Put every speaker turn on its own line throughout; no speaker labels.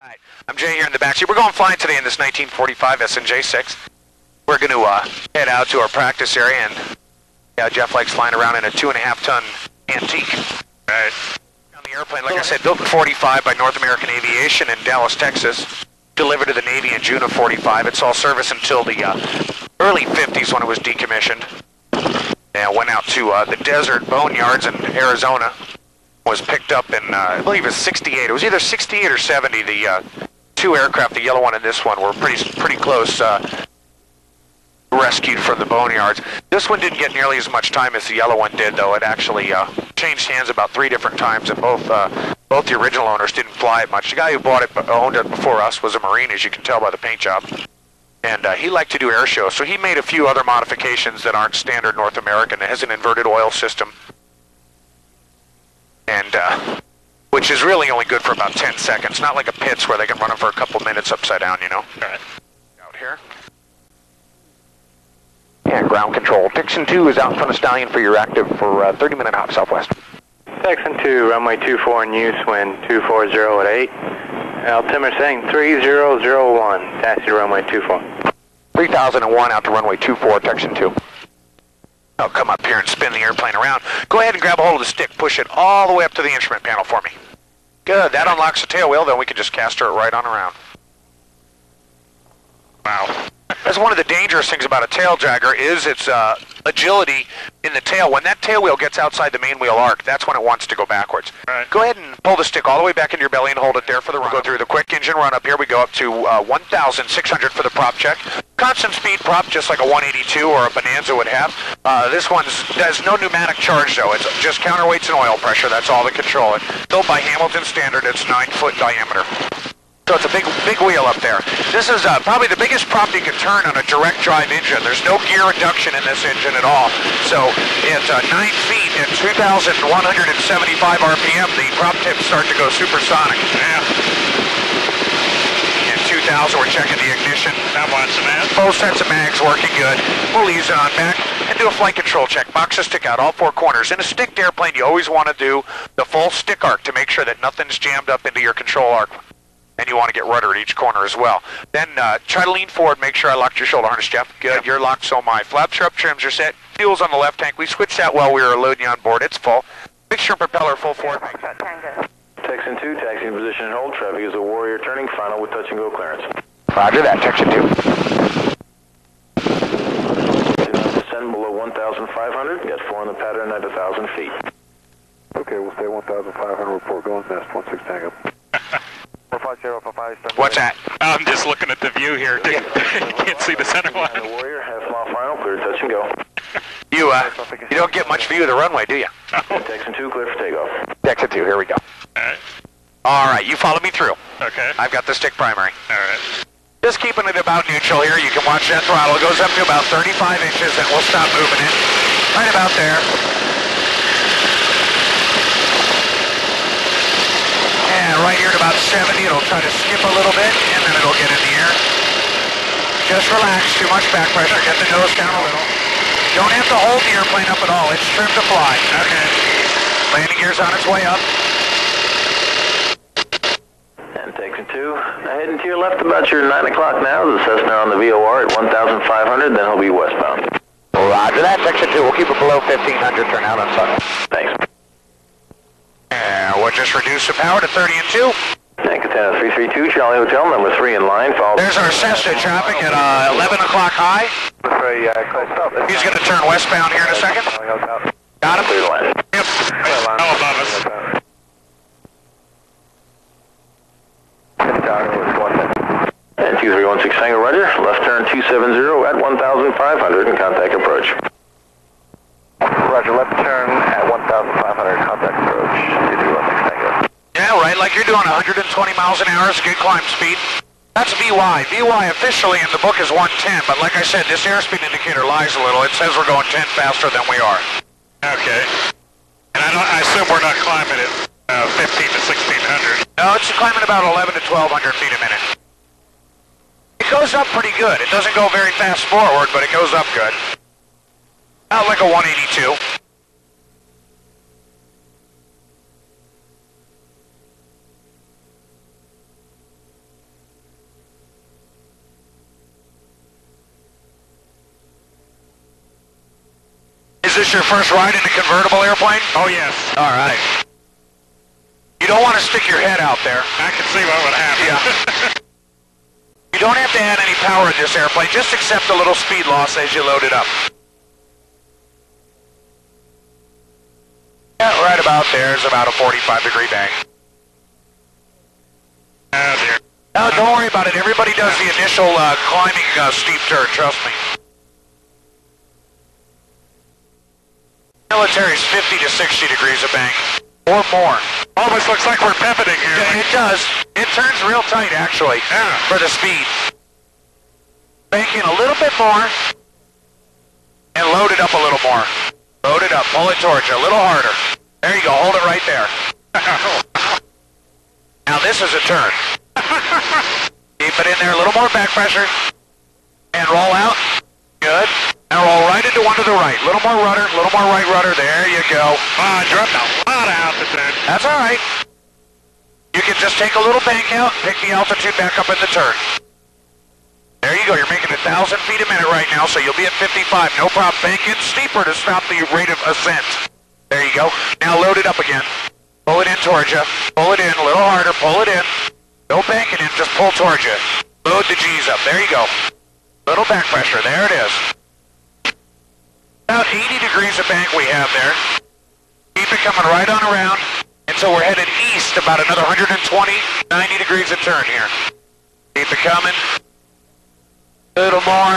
Alright, I'm Jay here in the backseat. We're going flying today in this 1945 T-6. We're going to head out to our practice area, and Jeff likes flying around in a 2.5-ton antique. Right. On the airplane, like I said, built in 45 by North American Aviation in Dallas, Texas. Delivered to the Navy in June of 45. It saw service until the early 50s when it was decommissioned. And went out to the desert boneyards in Arizona. Was picked up in, I believe it was 68. It was either 68 or 70. The two aircraft, the yellow one and this one, were pretty close, rescued from the boneyards. This one didn't get nearly as much time as the yellow one did, though. It actually changed hands about 3 different times, and both the original owners didn't fly it much. The guy who owned it before us was a Marine, as you can tell by the paint job. And he liked to do air shows, so he made a few other modifications that aren't standard North American. It has an inverted oil system, and which is really only good for about 10 seconds, not like a Pitts where they can run them for a couple minutes upside down, you know? All right. Out here. And ground control. Texan 2 is out in front of Stallion for your active for 30-minute hop southwest.
Texan 2, runway 24 in use, wind 240 at 8. Altimeter saying 3001, taxi to runway 24.
3001 out to runway 24, Texan 2. I'll come up here and spin the airplane around. Go ahead and grab a hold of the stick, push it all the way up to the instrument panel for me. Good, that unlocks the tail wheel, then we can just caster it right on around. Wow. That's one of the dangerous things about a tail dragger is its agility in the tail. When that tail wheel gets outside the main wheel arc, that's when it wants to go backwards. Right. Go ahead and pull the stick all the way back into your belly and hold it there for the run. We'll go through the quick engine run up here. We go up to 1,600 for the prop check. Constant speed prop, just like a 182 or a Bonanza would have. This one has no pneumatic charge, though. It's just counterweights and oil pressure. That's all that control it. Built by Hamilton Standard. It's 9-foot diameter. So it's a big wheel up there. This is probably the biggest prop you can turn on a direct drive engine. There's no gear reduction in this engine at all. So at 9 feet at 2,175 RPM, the prop tips start to go supersonic. Yeah. At 2,000, we're checking the ignition. That wants the mags. Both sets of mags working good. We'll ease it on back and do a flight control check. Boxes stick out all 4 corners. In a sticked airplane, you always want to do the full stick arc to make sure that nothing's jammed up into your control arc. And you want to get rudder at each corner as well. Then try to lean forward, make sure I locked your shoulder harness, Jeff. Good, yep. You're locked, so my flaps are up, trims are set. Fuel's on the left tank. We switched that while we were loading you on board. It's full. Mixture propeller full forward.
Texan 2, taxi in position and hold. Traffic is a Warrior turning final with touch and go clearance.
Roger that, Texan 2.
Do not descend below 1,500. Got 4 on the pattern at 1,000 feet.
Okay, we'll stay 1,500. Report going nest 16 Tango.
What's that?
I'm just looking at the view here. You can't see the center line.
Warrior, half mile final, clear touch and go.
You don't get much view of the runway, do you?
Texan 2, clear for takeoff.
Texan 2, here we go.
Alright.
Alright, you follow me through.
Okay.
I've got the stick primary.
Alright.
Just keeping it about neutral here. You can watch that throttle. It goes up to about 35 inches, and we'll stop moving it. Right about there. And right here at about 70, it'll try to skip a little bit, and then it'll get in the air. Just relax, too much back pressure, get the nose down a little. Don't have to hold the airplane up at all, it's trimmed to fly. Okay. Landing gear's on its way up.
And Texan 2, heading to your left about your 9 o'clock now. The Cessna on the VOR at 1,500, then he'll be westbound.
Roger that, Texan 2, we'll keep it below 1,500, turn out on sun.
Thanks.
And we'll just reduce the power to 30 and 2.
And Catana 332, Charlie Hotel, number 3 in line.
There's our Cessna traffic at 11 o'clock high. He's going to turn westbound here in a second. Got him?
Clear the line.
Yep.
Oh, above us.
And 2316 Tango, roger. Left turn 270 at 1,500 and contact approach.
Roger, left turn at 1,500, contact approach, 2316 Tango.
Yeah, right, like you're doing 120 miles an hour is a good climb speed. That's VY. VY officially in the book is 110, but like I said, this airspeed indicator lies a little. It says we're going 10 faster than we are.
Okay. And I assume we're not climbing at 15 to 1,600.
No, it's climbing about 11 to 1,200 feet a minute. It goes up pretty good. It doesn't go very fast forward, but it goes up good. About like a 182. Is this your first ride in a convertible airplane?
Oh, yes.
All right. You don't want to stick your head out there.
I can see what would happen.
Yeah. You don't have to add any power in this airplane. Just accept a little speed loss as you load it up. Yeah, right about there is about a 45-degree bank.
Oh, dear.
No, don't worry about it. Everybody does the initial climbing steep turn, trust me. Military's 50 to 60 degrees of bank, or more.
Almost looks like we're pivotting here.
Yeah, it does. It turns real tight, actually, for the speed. Bank in a little bit more, and load it up a little more. Load it up, pull it towards you, a little harder. There you go, hold it right there. Now this is a turn. Keep it in there, a little more back pressure. And roll out. Good. Now roll right into one to the right. A little more rudder, a little more right rudder. There you go.
I dropped a lot of altitude.
That's all right. You can just take a little bank out, pick the altitude back up in the turn. There you go. You're making 1,000 feet a minute right now, so you'll be at 55. No problem. Bank in steeper to stop the rate of ascent. There you go. Now load it up again. Pull it in towards you. Pull it in a little harder. Pull it in. No banking in, just pull towards you. Load the G's up. There you go. Little back pressure. There it is. About 80 degrees of bank we have there. Keep it coming right on around until we're headed east about another 120, 90 degrees of turn here. Keep it coming. A little more.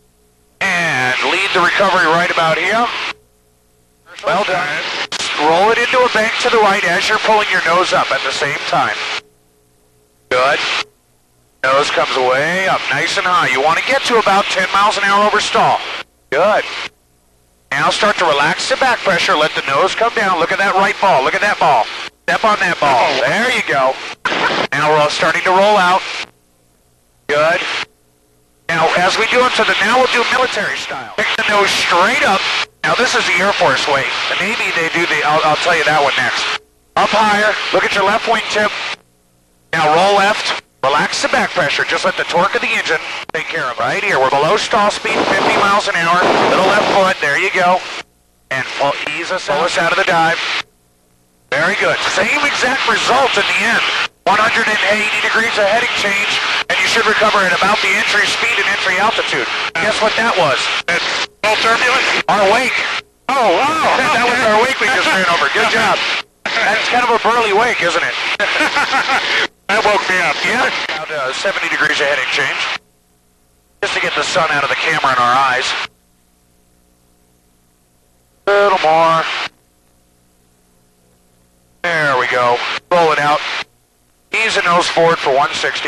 And lead the recovery right about here. Well done. Roll it into a bank to the right as you're pulling your nose up at the same time. Good. Nose comes way up, nice and high. You want to get to about 10 miles an hour over stall. Good. Now start to relax the back pressure. Let the nose come down. Look at that right ball. Look at that ball. Step on that ball. There you go. Now we're starting to roll out. Good. Now, as we do it to the, now we'll do military style. Pick the nose straight up. Now this is the Air Force way. The Navy, they do the, I'll tell you that one next. Up higher, look at your left wingtip. Now roll left, relax the back pressure. Just let the torque of the engine take care of it. Right here, we're below stall speed, 50 miles an hour. Little left foot, there you go. And ease us, pull us out of the dive. Very good. Same exact result in the end. 180 degrees of heading change, and you should recover at about the entry speed and entry altitude. Guess what that was?
It's full turbulence?
Our wake.
Oh, wow.
That was our wake we just ran over. Good job. That's kind of a burly wake, isn't it?
That woke me up.
Yeah. About 70 degrees of heading change. Just to get the sun out of the camera in our eyes. A little more. There we go. Roll it out. Ease the nose forward for 160.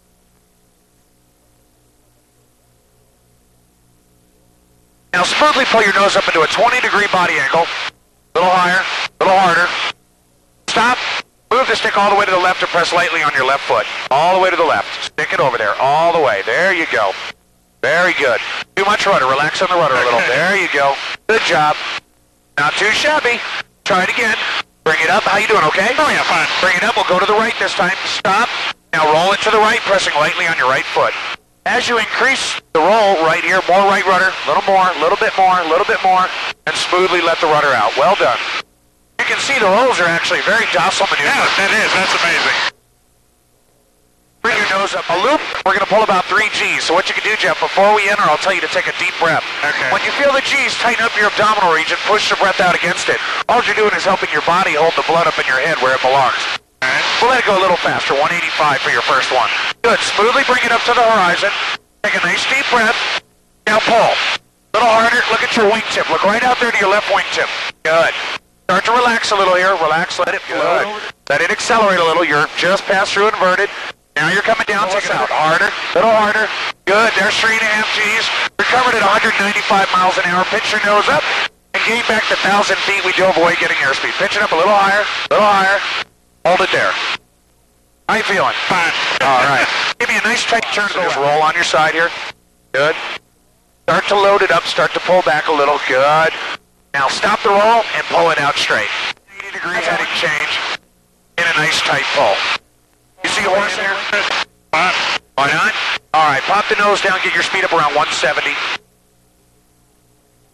Now smoothly pull your nose up into a 20-degree body angle. A little higher, a little harder. Stop. Move the stick all the way to the left and press lightly on your left foot. All the way to the left. Stick it over there. All the way. There you go. Very good. Too much rudder. Relax on the rudder a little. There you go. Good job. Not too shabby. Try it again. Bring it up. How you doing, okay?
Oh, yeah, fine.
Bring it up. We'll go to the right this time. Stop. Now roll it to the right, pressing lightly on your right foot. As you increase the roll right here, more right rudder, a little more, a little bit more, a little bit more, and smoothly let the rudder out. Well done. You can see the rolls are actually very docile maneuver.
Yeah, that is. That's amazing.
Bring your nose up a loop. We're going to pull about 3 G's. So what you can do, Jeff, before we enter, I'll tell you to take a deep breath.
Okay.
When you feel the G's, tighten up your abdominal region, push the breath out against it. All you're doing is helping your body hold the blood up in your head where it belongs.
Right.
We'll let it go a little faster, 185 for your first one. Good. Smoothly bring it up to the horizon. Take a nice deep breath. Now pull. A little harder. Look at your wingtip. Look right out there to your left wingtip. Good. Start to relax a little here. Relax. Let it good. Let it accelerate a little. You're just past through inverted. Now you're coming down. Take it out. Harder. Little harder. Good. There's 3.5 G's. Recovered at 195 miles an hour. Pitch your nose up and gain back the 1,000 feet we do avoid getting airspeed. Pitch it up a little higher. A little higher. Hold it there. How you feeling?
Fine.
All right. Give me a nice tight turn. So just roll on your side here. Good. Start to load it up. Start to pull back a little. Good. Now stop the roll and pull it out straight. 80 degrees heading change in a nice tight pull. You see a horse here?
Fine.
Why not? All right. Pop the nose down. Get your speed up around 170.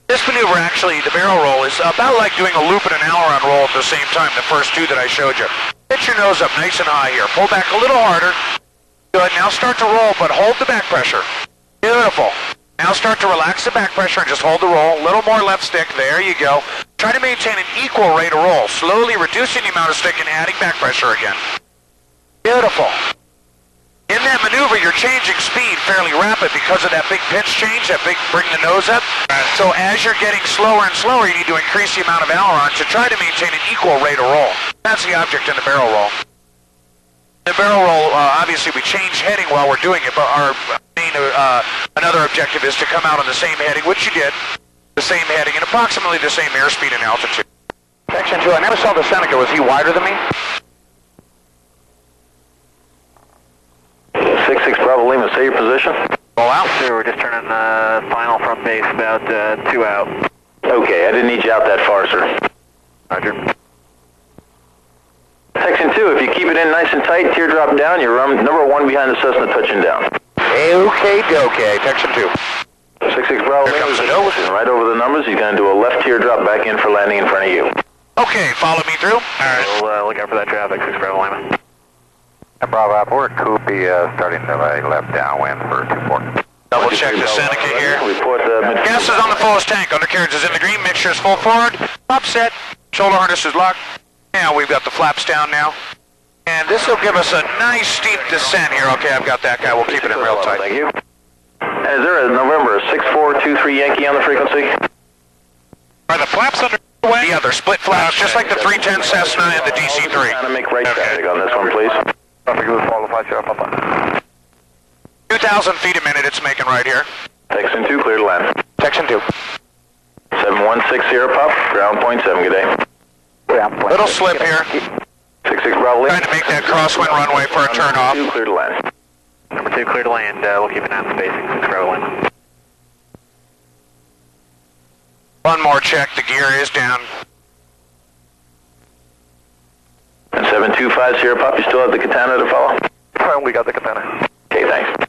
This maneuver actually, the barrel roll, is about like doing a loop and an aileron roll at the same time, the first two that I showed you. Get your nose up nice and high here. Pull back a little harder. Good, now start to roll, but hold the back pressure. Beautiful. Now start to relax the back pressure and just hold the roll. A little more left stick, there you go. Try to maintain an equal rate of roll, slowly reducing the amount of stick and adding back pressure again. Beautiful. In that maneuver, you're changing speed fairly rapid because of that big pitch change, that big bring the nose up. So as you're getting slower and slower, you need to increase the amount of aileron to try to maintain an equal rate of roll. That's the object in the barrel roll. The barrel roll, obviously we change heading while we're doing it, but our main, another objective is to come out on the same heading, which you did, the same heading and approximately the same airspeed and altitude.
Texan 2, I never saw the Seneca. Was he wider than me?
6-6 Bravo Lima, say your position.
Roll out.
Sir, we're just turning final from base, about 2 out.
Okay, I didn't need you out that far, sir.
Roger.
Texan 2, if you keep it in nice and tight, teardrop down, you're number 1 behind the Cessna touching down.
Okay, Texan 2.
6-6 Bravo
Here comes
Lima,
the nose.
right over the numbers, he's going to do a left teardrop back in for landing in front of you.
Okay, follow me through.
Alright, we'll look out for that traffic, 6 Bravo Lima.
Bravo, we're Koopy, starting to left downwind for 24.
Double check the Seneca here.
Report
Gas is on the fullest tank. Undercarriage is in the green. Mixture is full forward. Top set. Shoulder harness is locked. And we've got the flaps down now. And this will give us a nice steep descent here. Okay, I've got that guy. We'll keep it in real tight.
Thank you. And is there a November 6423 Yankee on the frequency?
Are the flaps underway?
Yeah, they're split flaps, just like the 310 Cessna and the DC-3.
Trying to make right traffic on this one, please.
2,000 feet a minute it's making right here.
Texan 2, clear to land.
Texan 2.
7160 pop, ground point 7, good day.
Little slip here.
6-6 Bravo Lima.
Trying to make that crosswind runway for a turn off.
2, clear to land.
Number 2, clear to land. We'll keep an eye on the spacing, 6 Bravo Lima.
One more check. The gear is down.
And 7250 pop, you still have the Katana to follow?
We got the Katana.
Okay, thanks.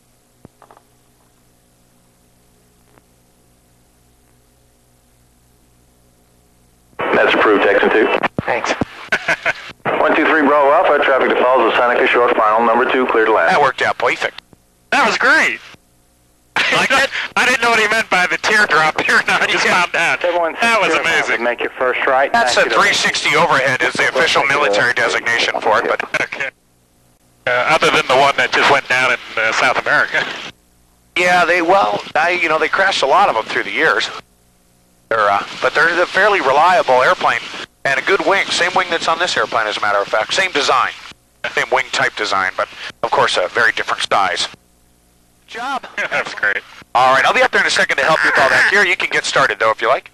That's approved, Texan 2.
Thanks.
123 Bravo Alpha, traffic that follows the Seneca short final, number 2, clear to land.
That worked out perfect.
That was great. Like that? I didn't know what he meant by the teardrop here. No, I just found out. That was amazing.
Make your first right.
That's a 360 overhead is the official military designation for it, but
Okay. Other than the one that just went down in South America.
yeah, they crashed a lot of them through the years. But they're a fairly reliable airplane and a good wing. Same wing that's on this airplane, as a matter of fact. Same design, same wing type design, but of course a very different size. Good job.
That's great.
All right, I'll be up there in a second to help you with all that gear. You can get started though if you like.